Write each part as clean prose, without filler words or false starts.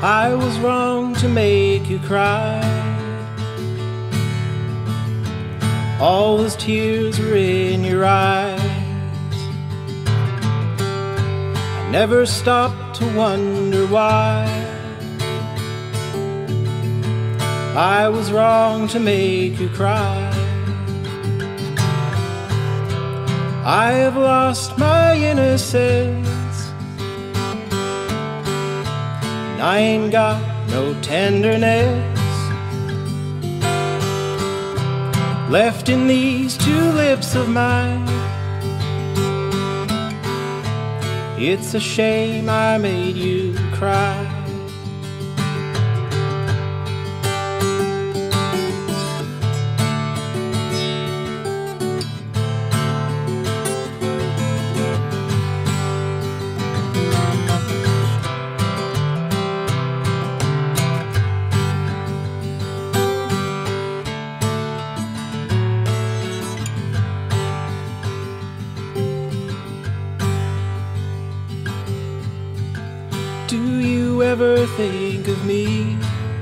I was wrong to make you cry. All those tears were in your eyes. I never stopped to wonder why. I was wrong to make you cry. I have lost my innocence, and I ain't got no tenderness left in these two lips of mine. It's a shame I made you cry. Do you ever think of me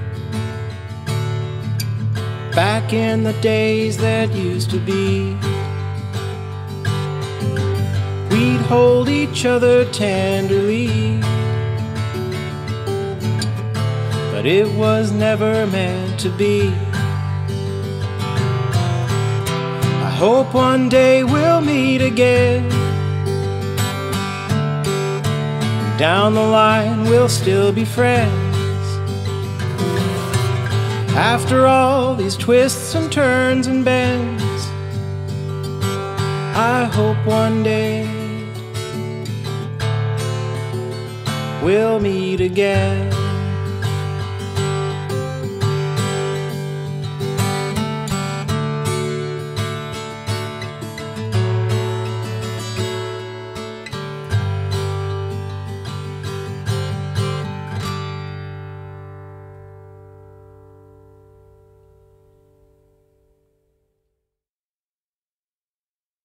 back in the days that used to be? We'd hold each other tenderly, but it was never meant to be. I hope one day we'll meet again. Down the line we'll still be friends. After all these twists and turns and bends, I hope one day we'll meet again.